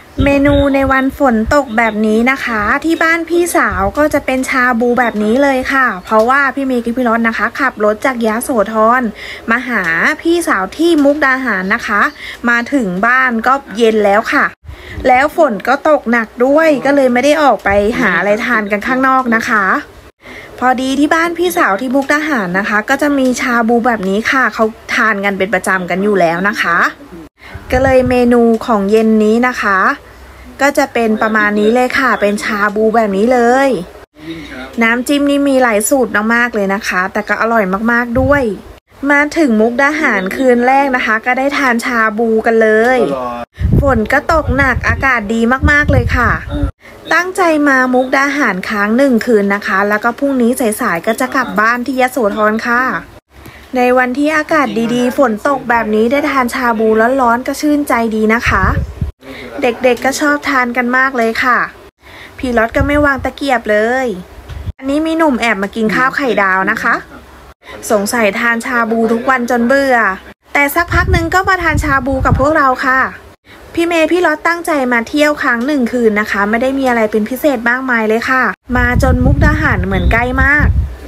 เมนูในวันฝนตกแบบนี้นะคะที่บ้านพี่สาวก็จะเป็นชาบูแบบนี้เลยค่ะเพราะว่าพี่เมย์กับพี่รถนะคะขับรถจากยโสธรมาหาพี่สาวที่มุกดาหารนะคะมาถึงบ้านก็เย็นแล้วค่ะแล้วฝนก็ตกหนักด้วยก็เลยไม่ได้ออกไปหาอะไรทานกันข้างนอกนะคะพอดีที่บ้านพี่สาวที่มุกดาหารนะคะก็จะมีชาบูแบบนี้ค่ะเขาทานกันเป็นประจำกันอยู่แล้วนะคะก็เลยเมนูของเย็นนี้นะคะก็จะเป็นประมาณนี้เลยค่ะเป็นชาบูแบบนี้เลยน้ำจิ้มนี่มีหลายสูตรมากๆเลยนะคะแต่ก็อร่อยมากๆด้วยมาถึงมุกดาหารคืนแรกนะคะก็ได้ทานชาบูกันเลยฝนก็ตกหนักอากาศดีมากๆเลยค่ะตั้งใจมามุกดาหารค้าง1 คืนนะคะแล้วก็พรุ่งนี้สายๆก็จะกลับบ้านที่ยโสธรค่ะในวันที่อากาศดีๆฝนตกแบบนี้ได้ทานชาบูร้อนๆก็ชื่นใจดีนะคะเด็กๆก็ชอบทานกันมากเลยค่ะพี่รถก็ไม่วางตะเกียบเลยอันนี้มีหนุ่มแอบมากินข้าวไข่ดาวนะคะสงสัยทานชาบูทุกวันจนเบื่อแต่สักพักหนึ่งก็มาทานชาบูกับพวกเราค่ะพี่เมย์พี่รถตั้งใจมาเที่ยวค้าง1 คืนนะคะไม่ได้มีอะไรเป็นพิเศษมากมายเลยค่ะมาจนมุกดาหารเหมือนใกล้มาก